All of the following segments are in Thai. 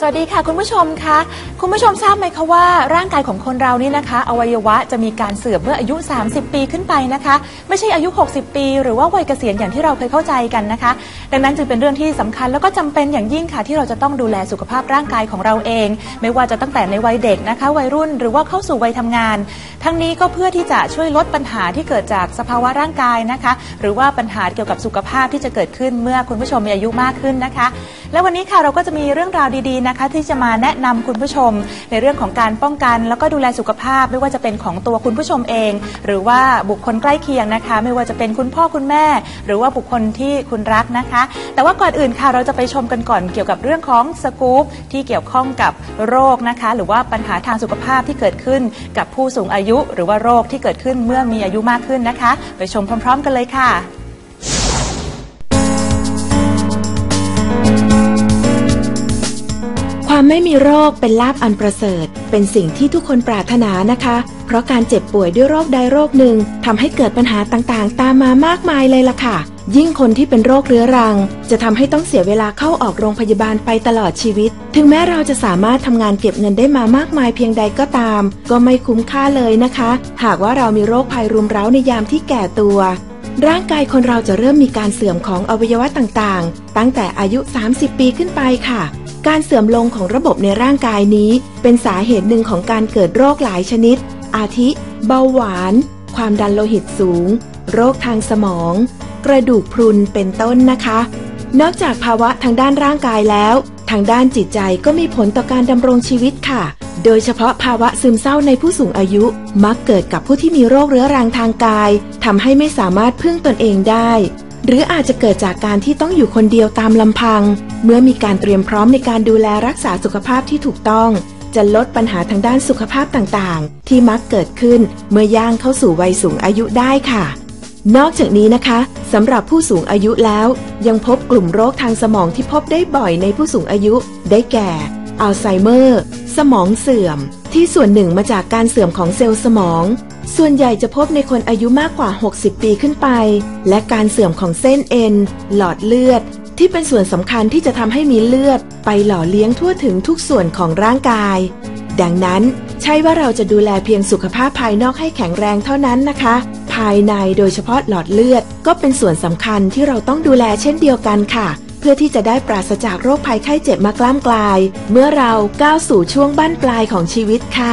วัสดีค่ะคุณผู้ชมคะคุณผู้ชมทราบไหมคะว่าร่างกายของคนเรานี่นะคะอวัยวะจะมีการเสื่อมเมื่ออายุ30ปีขึ้นไปนะคะไม่ใช่อายุ60ปีหรือว่าวัยเกษียณอย่างที่เราเคยเข้าใจกันนะคะดังนั้นจึงเป็นเรื่องที่สำคัญแล้วก็จำเป็นอย่างยิ่งค่ะที่เราจะต้องดูแลสุขภาพร่างกายของเราเองไม่ว่าจะตั้งแต่ในวัยเด็กนะคะวัยรุ่นหรือว่าเข้าสู่วัยทำงานทั้งนี้ก็เพื่อที่จะช่วยลดปัญหาที่เกิดจากสภาวะร่างกายนะคะหรือว่าปัญหาเกี่ยวกับสุขภาพที่จะเกิดขึ้นเมื่อคุณผู้ชมมีอายุมากขึ้นนะคะและวันนี้ค่ะเราก็จะมีเรื่องราวดีๆนะคะที่จะมาแนะนำคุณผู้ชมในเรื่องของการป้องกันแล้วก็ดูแลสุขภาพไม่ว่าจะเป็นของตัวคุณผู้ชมเองหรือว่าบุคคลใกล้เคียงนะคะไม่ว่าจะเป็นคุณพ่อคุณแม่หรือว่าบุคคลที่คุณรักนะคะแต่ว่าก่อนอื่นค่ะเราจะไปชมกันก่อนเกี่ยวกับเรื่องของสกู๊ปที่เกี่ยวข้องกับโรคนะคะหรือว่าปัญหาทางสุขภาพที่เกิดขึ้นกับผู้สูงอายุหรือว่าโรคที่เกิดขึ้นเมื่อมีอายุมากขึ้นนะคะไปชมพร้อมๆกันเลยค่ะความไม่มีโรคเป็นลาภอันประเสริฐเป็นสิ่งที่ทุกคนปรารถนานะคะเพราะการเจ็บป่วยด้วยโรคใดโรคหนึ่งทำให้เกิดปัญหาต่างๆตามมามากมายเลยล่ะค่ะยิ่งคนที่เป็นโรคเรื้อรังจะทำให้ต้องเสียเวลาเข้าออกโรงพยาบาลไปตลอดชีวิตถึงแม้เราจะสามารถทำงานเก็บเงินได้มามากมายเพียงใดก็ตามก็ไม่คุ้มค่าเลยนะคะหากว่าเรามีโรคภัยรุมเร้าในยามที่แก่ตัวร่างกายคนเราจะเริ่มมีการเสื่อมของอวัยวะต่างๆตั้งแต่อายุ30ปีขึ้นไปค่ะการเสื่อมลงของระบบในร่างกายนี้เป็นสาเหตุหนึ่งของการเกิดโรคหลายชนิดอาทิเบาหวานความดันโลหิตสูงโรคทางสมองกระดูกพรุนเป็นต้นนะคะนอกจากภาวะทางด้านร่างกายแล้วทางด้านจิตใจก็มีผลต่อการดำรงชีวิตค่ะโดยเฉพาะภาวะซึมเศร้าในผู้สูงอายุมักเกิดกับผู้ที่มีโรคเรื้อรังทางกายทำให้ไม่สามารถพึ่งตนเองได้หรืออาจจะเกิดจากการที่ต้องอยู่คนเดียวตามลำพังเมื่อมีการเตรียมพร้อมในการดูแลรักษาสุขภาพที่ถูกต้องจะลดปัญหาทางด้านสุขภาพต่างๆที่มักเกิดขึ้นเมื่อย่างเข้าสู่วัยสูงอายุได้ค่ะนอกจากนี้นะคะสำหรับผู้สูงอายุแล้วยังพบกลุ่มโรคทางสมองที่พบได้บ่อยในผู้สูงอายุได้แก่อัลไซเมอร์สมองเสื่อมที่ส่วนหนึ่งมาจากการเสื่อมของเซลล์สมองส่วนใหญ่จะพบในคนอายุมากกว่า60ปีขึ้นไปและการเสื่อมของเส้นเอ็นหลอดเลือดที่เป็นส่วนสำคัญที่จะทำให้มีเลือดไปหล่อเลี้ยงทั่วถึงทุกส่วนของร่างกายดังนั้นใช่ว่าเราจะดูแลเพียงสุขภาพภายนอกให้แข็งแรงเท่านั้นนะคะภายในโดยเฉพาะหลอดเลือดก็เป็นส่วนสำคัญที่เราต้องดูแลเช่นเดียวกันค่ะเพื่อที่จะได้ปราศจากโรคภัยไข้เจ็บมากล้ำกลายเมื่อเราก้าวสู่ช่วงบั้นปลายของชีวิตค่ะ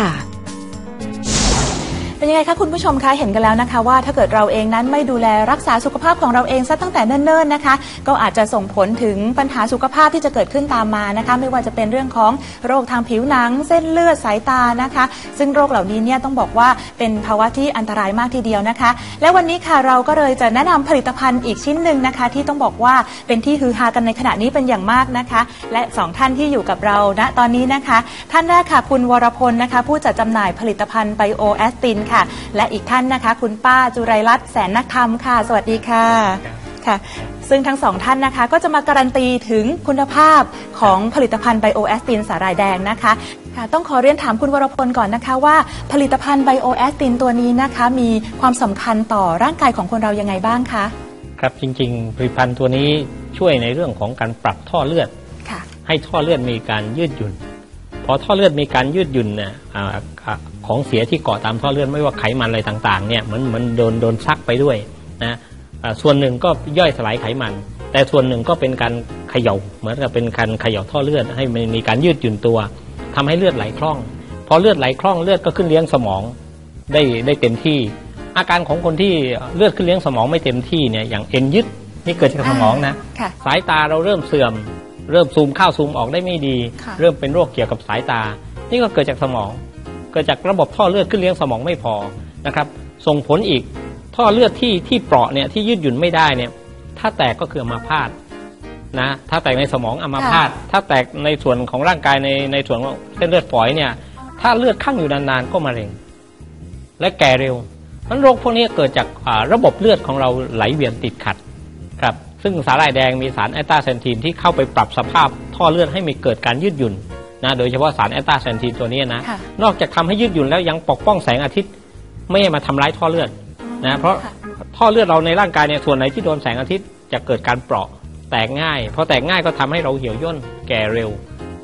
เป็นยังไงคะคุณผู้ชมคะเห็นกันแล้วนะคะว่าถ้าเกิดเราเองนั้นไม่ดูแลรักษาสุขภาพของเราเองซะตั้งแต่เนิ่นๆนะคะก็อาจจะส่งผลถึงปัญหาสุขภาพที่จะเกิดขึ้นตามมานะคะไม่ว่าจะเป็นเรื่องของโรคทางผิวหนังเส้นเลือดสายตานะคะซึ่งโรคเหล่านี้เนี่ยต้องบอกว่าเป็นภาวะที่อันตรายมากทีเดียวนะคะและวันนี้ค่ะเราก็เลยจะแนะนำผลิตภัณฑ์อีกชิ้นหนึ่งนะคะที่ต้องบอกว่าเป็นที่ฮือฮากันในขณะนี้เป็นอย่างมากนะคะและ2ท่านที่อยู่กับเราณตอนนี้นะคะท่านแรกค่ะคุณวรพลนะคะผู้จัดจำหน่ายผลิตภัณฑ์ไบโอแอสตินค่ะและอีกท่านนะคะคุณป้าจุไรรัตน์แสนนักธรรมค่ะสวัสดีค่ะค่ะซึ่งทั้งสองท่านนะคะก็จะมาการันตีถึงคุณภาพของผลิตภัณฑ์ไบโอแอสตินสาหร่ายแดงนะคะค่ะต้องขอเรียนถามคุณวรพลก่อนนะคะว่าผลิตภัณฑ์ไบโอแอสตินตัวนี้นะคะมีความสำคัญต่อร่างกายของคนเรายังไงบ้างคะครับจริงๆผลิตภัณฑ์ตัวนี้ช่วยในเรื่องของการปรับท่อเลือดให้ท่อเลือดมีการยืดหยุ่นพอท่อเลือดมีการยืดหยุ่นเนี่ยของเสียที่เกาะตามท่อเลือดไม่ว่าไขมันอะไรต่างๆเนี่ยมันโดนซักไปด้วยนะส่วนหนึ่งก็ย่อยสลายไขมันแต่ส่วนหนึ่งก็เป็นการเขย่าเหมือนกับเป็นการเขย่าท่อเลือดให้มันมีการยืดหยุ่นตัวทำให้เลือดไหลคล่องพอเลือดไหลคล่องเลือดก็ขึ้นเลี้ยงสมองได้เต็มที่อาการของคนที่เลือดขึ้นเลี้ยงสมองไม่เต็มที่เนี่ยอย่างเอ็นยึดนี่เกิดจากสมองนะสายตาเราเริ่มเสื่อมเริ่มซูมเข้าซูมออกได้ไม่ดีเริ่มเป็นโรคเกี่ยวกับสายตานี่ก็เกิดจากสมองเกิดจากระบบท่อเลือดขึ้นเลี้ยงสมองไม่พอนะครับส่งผลอีกท่อเลือดที่เปราะเนี่ยที่ยืดหยุ่นไม่ได้เนี่ยถ้าแตกก็คืออัมพาตนะถ้าแตกในสมองอัมพาตถ้าแตกในส่วนของร่างกายในส่วนของเส้นเลือดฝอยเนี่ยถ้าเลือดข้างอยู่นานๆก็มะเร็งและแก่เร็วนั้นโรคพวกนี้เกิดจากระบบเลือดของเราไหลเวียนติดขัดครับซึ่งสาหร่ายแดงมีสารแอสตาเซนทีนที่เข้าไปปรับสภาพท่อเลือดให้มีเกิดการยืดหยุ่นนะโดยเฉพาะสารแอสตาเซนทีนตัวนี้นะนอกจากทำให้ยืดหยุ่นแล้วยังปกป้องแสงอาทิตย์ไม่ให้มาทำร้ายท่อเลือดนะเพราะท่อเลือดเราในร่างกายเนี่ยส่วนไหนที่โดนแสงอาทิตย์จะเกิดการเปราะแตกง่ายพอแตกง่ายก็ทำให้เราเหี่ยวย่นแก่เร็ว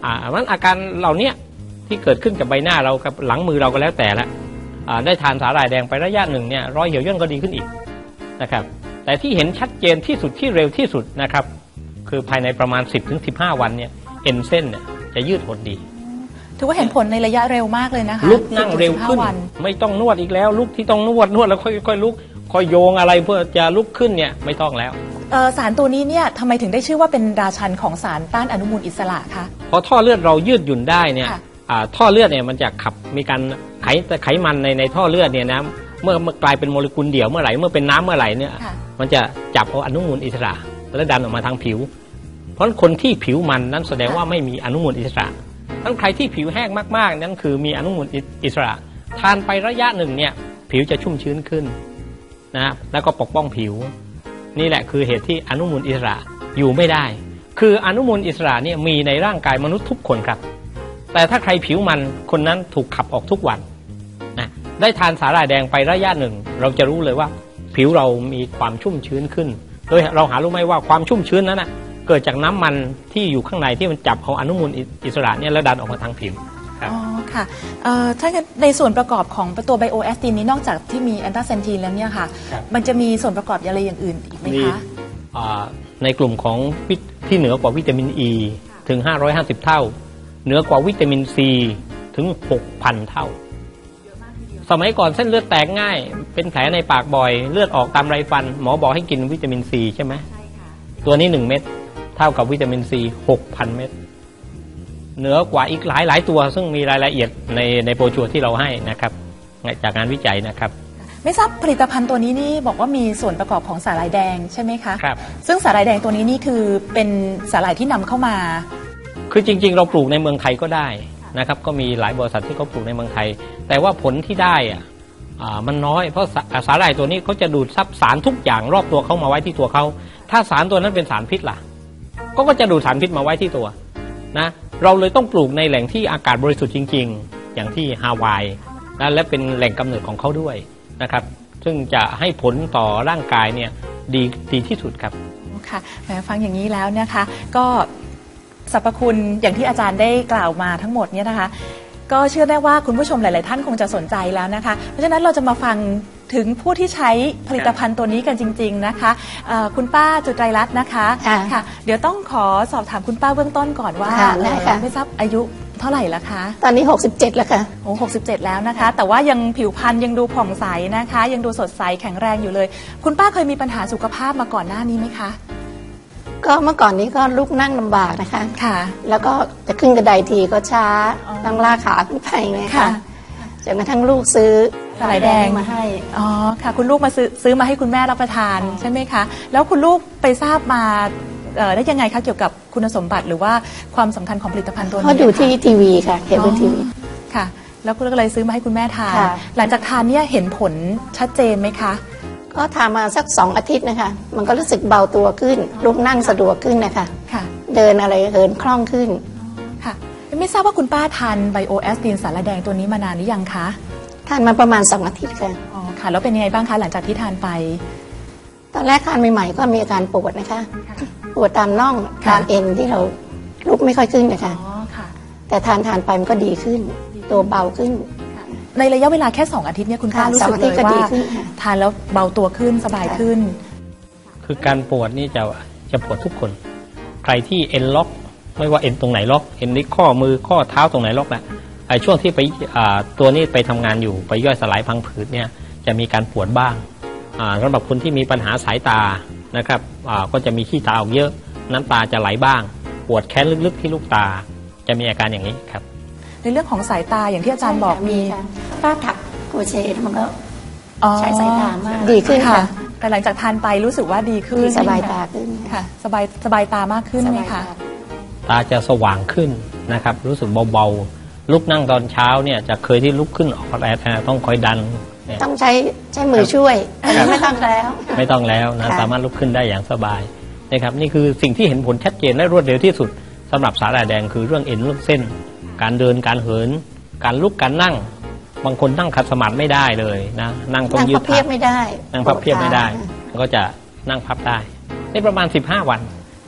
มันอาการเหล่านี้ที่เกิดขึ้นกับใบหน้าเรากับหลังมือเราก็แล้วแต่ละได้ทานสาหร่ายแดงไประยะหนึ่งเนี่ยรอยเหี่ยวย่นก็ดีขึ้นอีกนะครับแต่ที่เห็นชัดเจนที่สุดที่เร็วที่สุดนะครับคือภายในประมาณ 10-15 วันเนี่ยเอ็นเส้นเนี่ยจะยืดหดดีถือว่าเห็นผลในระยะเร็วมากเลยนะคะลุกนั่งเร็วขึ้นไม่ต้องนวดอีกแล้วลุกที่ต้องนวดแล้วค่อยลุกค่อยโยงอะไรเพื่อจะลุกขึ้นเนี่ยไม่ต้องแล้วสารตัวนี้เนี่ยทำไมถึงได้ชื่อว่าเป็นราชันของสารต้านอนุมูลอิสระคะพอท่อเลือดเรายืดหยุ่นได้เนี่ยท่อเลือดเนี่ยมันจะขับมีการไขมันในท่อเลือดเนี่ยนะเมื่อกลายเป็นโมเลกุลเดี่ยวเมื่อไหร่เมื่อเป็นน้ำเมื่อไหร่เนี่ยมันจะจับเอาอนุมูลอิสระและดันออกมาทางผิวเพราะคนที่ผิวมันนั้นแสดงว่าไม่มีอนุมูลอิสระทั้งใครที่ผิวแห้งมากๆนั่นคือมีอนุมูลอิสระทานไประยะหนึ่งเนี่ยผิวจะชุ่มชื้นขึ้นนะแล้วก็ปกป้องผิวนี่แหละคือเหตุที่อนุมูลอิสระอยู่ไม่ได้คืออนุมูลอิสระเนี่ยมีในร่างกายมนุษย์ทุกคนครับแต่ถ้าใครผิวมันคนนั้นถูกขับออกทุกวันนะได้ทานสาหร่ายแดงไประยะหนึ่งเราจะรู้เลยว่าผิวเรามีความชุ่มชื้นขึ้นโดยเราหารู้ไหมว่าความชุ่มชื้นนั้นนะเกิดจากน้ำมันที่อยู่ข้างในที่มันจับเอาอนุมูลอิสระเนี่ยแล้วดันออกมาทางผิวอ๋อค่ะถ้าในส่วนประกอบของตัวไบโอแอสตินนี้นอกจากที่มีแอนตาเซนทีนแล้วเนี่ยค่ะมันจะมีส่วนประกอบอะไรอย่างอื่นอีกไหมคะในกลุ่มของที่เหนือกว่าวิตามินอ e ีถึง550เท่าเหนือกว่าวิตามินซีถึง 6,000 เท่าสมัยก่อนเส้นเลือดแตกง่ายเป็นแผลในปากบ่อยเลือดออกตามไรฟันหมอบอกให้กินวิตามินซีใช่ไหมตัวนี้1เม็ดเท่ากับวิตามินซี 6,000 เม็ดเหนือกว่าอีกหลายตัวซึ่งมีรายละเอียดในโปรชัวร์ที่เราให้นะครับจากงานวิจัยนะครับไม่ทราบผลิตภัณฑ์ตัวนี้นี่บอกว่ามีส่วนประกอบของสาหร่ายแดงใช่ไหมคะครับซึ่งสาหร่ายแดงตัวนี้นี่คือเป็นสาหร่ายที่นำเข้ามาคือจริงๆเราปลูกในเมืองไทยก็ได้นะครับก็มีหลายบริษัทที่เขาปลูกในเมืองไทยแต่ว่าผลที่ได้มันน้อยเพราะสาหร่ายตัวนี้เขาจะดูดซับสารทุกอย่างรอบตัวเขามาไว้ที่ตัวเขาถ้าสารตัวนั้นเป็นสารพิษล่ะก็จะดูดสารพิษมาไว้ที่ตัวนะเราเลยต้องปลูกในแหล่งที่อากาศบริสุทธิ์จริงๆอย่างที่ฮาวายนะและเป็นแหล่งกำเนิดของเขาด้วยนะครับซึ่งจะให้ผลต่อร่างกายเนี่ยดีที่สุดครับค่ะแหมฟังอย่างนี้แล้วนะคะก็สรรพคุณอย่างที่อาจารย์ได้กล่าวมาทั้งหมดเนี่ยนะคะก็เชื่อได้ว่าคุณผู้ชมหลายๆท่านคงจะสนใจแล้วนะคะเพราะฉะนั้นเราจะมาฟังถึงผู้ที่ใช้ผลิตภัณฑ์ตัวนี้กันจริงๆนะคะคุณป้าจุไตรรัตน์นะคะค่ะเดี๋ยวต้องขอสอบถามคุณป้าเบื้องต้นก่อนว่าไม่ทราบอายุเท่าไหร่แล้วคะตอนนี้67แล้วค่ะโอ้67แล้วนะคะแต่ว่ายังผิวพรรณยังดูผ่องใสนะคะยังดูสดใสแข็งแรงอยู่เลยคุณป้าเคยมีปัญหาสุขภาพมาก่อนหน้านี้ไหมคะก็เมื่อก่อนนี้ก็ลุกนั่งลำบากนะคะค่ะแล้วก็จะขึ้นกระไดทีก็ช้าต้องลากขาขึ้นไปไงค่ะจนกระทั่งลูกซื้อสาหร่ายแดงมาให้อ๋อค่ะคุณลูกมาซื้อมาให้คุณแม่รับประทานใช่ไหมคะแล้วคุณลูกไปทราบมาได้ยังไงคะเกี่ยวกับคุณสมบัติหรือว่าความสำคัญของผลิตภัณฑ์ตัวนี้เขาดูที่ทีวีค่ะเห็นบนทีวีค่ะแล้วก็เลยซื้อมาให้คุณแม่ทานหลังจากทานเนี่ยเห็นผลชัดเจนไหมคะก็ทานมาสัก2 อาทิตย์นะคะมันก็รู้สึกเบาตัวขึ้นลุกนั่งสะดวกขึ้นนะคะเดินอะไรเหินคล่องขึ้นค่ะไม่ทราบว่าคุณป้าทานไบโอแอสตินสารแดงตัวนี้มานานหรือยังคะทานมาประมาณ2 อาทิตย์ค่ะอ๋อค่ะแล้วเป็นยังไงบ้างคะหลังจากที่ทานไปตอนแรกทานใหม่ๆก็มีอาการปวดนะคะปวดตามน่องตามเอ็นที่เราลุกไม่ค่อยขึ้นนะคะอ๋อค่ะแต่ทานไปมันก็ดีขึ้นตัวเบาขึ้นในระยะเวลาแค่2 อาทิตย์เนี่ยคุณป้ารู้สึกเลยว่าทานแล้วเบาตัวขึ้นสบายขึ้นคือการปวดนี่จะปวดทุกคนใครที่เอ็นล็อกไม่ว่าเอ็นตรงไหนล็อกเอ็นที่ข้อมือข้อเท้าตรงไหนล็อกแหละช่วงที่ไปตัวนี้ไปทำงานอยู่ไปย่อยสลายพังผืดเนี่ยจะมีการปวดบ้างสำหรับคนที่มีปัญหาสายตานะครับก็จะมีขี้ตาออกเยอะน้ำตาจะไหลบ้างปวดแค้นลึกๆที่ลูกตาจะมีอาการอย่างนี้ครับในเรื่องของสายตาอย่างที่อาจารย์บอกมีป้าถักโคเชตมันก็ใช้สายตามากดีขึ้นค่ะแต่หลังจากทานไปรู้สึกว่าดีขึ้นสบายตาขึ้นค่ะสบายตามากขึ้นไหมคะตาจะสว่างขึ้นนะครับรู้สึกเบาๆลุกนั่งตอนเช้าเนี่ยจะเคยที่ลุกขึ้นออกแรงต้องคอยดันต้องใช้มือช่วยอันนี้ไม่ต้องแล้วนะสามารถลุกขึ้นได้อย่างสบายนะครับนี่คือสิ่งที่เห็นผลชัดเจนและรวดเร็วที่สุดสำหรับสาหร่ายแดงคือเรื่องเอ็นเรื่องเส้นการเดินการเหินการลุกการนั่งบางคนนั่งขัดสมาธิไม่ได้เลยนะนั่งต้องยืดเพียบไม่ได้นั่งพับเพียบไม่ได้ก็จะนั่งพับได้ในประมาณ15 วัน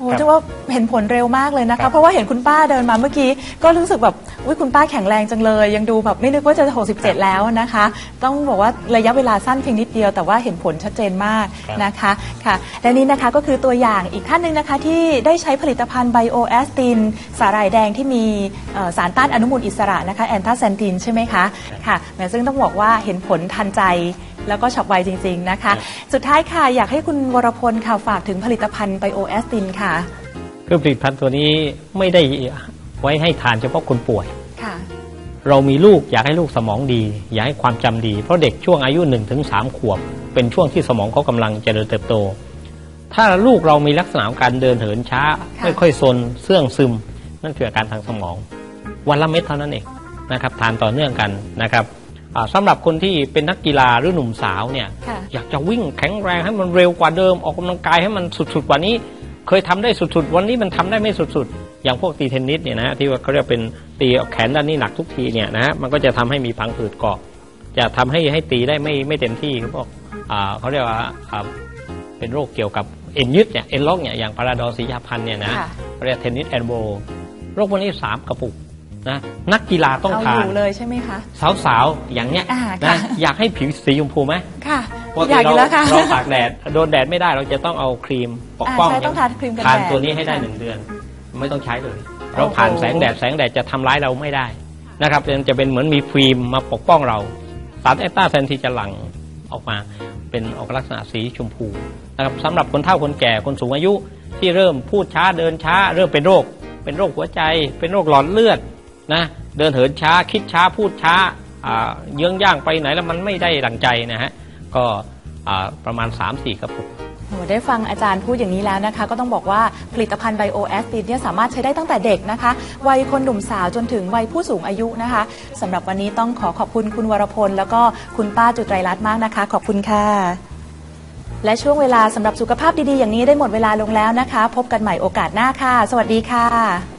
โอ้ถือว่าเห็นผลเร็วมากเลยนะคะเพราะว่าเห็นคุณป้าเดินมาเมื่อกี้ก็รู้สึกแบบอุ๊ยคุณป้าแข็งแรงจังเลยยังดูแบบไม่นึกว่าจะ67แล้วนะคะต้องบอกว่าระยะเวลาสั้นเพียงนิดเดียวแต่ว่าเห็นผลชัดเจนมากนะคะค่ะและนี่นะคะก็คือตัวอย่างอีกท่านหนึ่งนะคะที่ได้ใช้ผลิตภัณฑ์ไบโอแอสตินสาหร่ายแดงที่มีสารต้านอนุมูลอิสระนะคะแอนทาแซนตินใช่ไหมคะค่ะซึ่งต้องบอกว่าเห็นผลทันใจแล้วก็ฉับไวจริงๆนะคะสุดท้ายค่ะอยากให้คุณวรพลค่ะฝากถึงผลิตภัณฑ์ไบโอแอสตินค่ะคือผลิตภัณฑ์ตัวนี้ไม่ได้ไว้ให้ทานเฉพาะคนป่วยค่ะเรามีลูกอยากให้ลูกสมองดีอยากให้ความจำดีเพราะเด็กช่วงอายุ 1-3 ขวบเป็นช่วงที่สมองเขากำลังเจริญเติบโตถ้าลูกเรามีลักษณะการเดินเหินช้าไม่ค่อยซนเสื่องซึมนั่นคืออาการทางสมองวันละเม็ดเท่านั้นเองนะครับทานต่อเนื่องกันนะครับสำหรับคนที่เป็นนักกีฬาหรือหนุ่มสาวเนี่ยอยากจะวิ่งแข็งแรงให้มันเร็วกว่าเดิมออกกำลังกายให้มันสุดๆกว่านี้เคยทำได้สุดๆวันนี้มันทำได้ไม่สุดๆอย่างพวกตีเทนนิสเนี่ยนะที่ว่าเขาเรียกเป็นตีแขนด้านนี้หนักทุกทีเนี่ยนะมันก็จะทำให้มีพังผืดเกาะจะทำให้ตีได้ไม่เต็มที่พวกเขาเรียกว่าเป็นโรคเกี่ยวกับเอ็นยึดเนี่ยเอ็นล็อกเนี่ยอย่างพาราดอสีชาพันธ์เนี่ยนะเรียกเทนนิสแอนโบโรคพวกนี้3 กระปุกนะนักกีฬาต้องทานอยู่เลยใช่ไหมคะสาวๆอย่างเนี้ยนะอยากให้ผิวสีชมพูไหมค่ะอยากอยู่แล้วค่ะเราตากแดดโดนแดดไม่ได้เราจะต้องเอาครีมปกป้องต้องทานครีมกันแดดทานตัวนี้ให้ได้1 เดือนไม่ต้องใช้เลยเราผ่านแสงแดดจะทำร้ายเราไม่ได้นะครับจะเป็นเหมือนมีฟิล์มมาปกป้องเราสารแอตตาแซนทีนจะหลั่งออกมาเป็นออกลักษณะสีชมพูนะครับสำหรับคนเฒ่าคนแก่คนสูงอายุที่เริ่มพูดช้าเดินช้าเริ่มเป็นโรคหัวใจเป็นโรคหลอดเลือดนะเดินเหินช้าคิดช้าพูดช้าเยื้องย่างไปไหนแล้วมันไม่ได้ดั่งใจนะฮะก็ประมาณ 3-4 กระปุกได้ฟังอาจารย์พูดอย่างนี้แล้วนะคะก็ต้องบอกว่าผลิตภัณฑ์ไบโอแอสตินเนี่ยสามารถใช้ได้ตั้งแต่เด็กนะคะวัยคนหนุ่มสาวจนถึงวัยผู้สูงอายุนะคะสำหรับวันนี้ต้องขอบคุณคุณวรพลแล้วก็คุณป้าจุไตรรัตน์มากนะคะขอบคุณค่ะและช่วงเวลาสำหรับสุขภาพดีๆอย่างนี้ได้หมดเวลาลงแล้วนะคะพบกันใหม่โอกาสหน้าค่ะสวัสดีค่ะ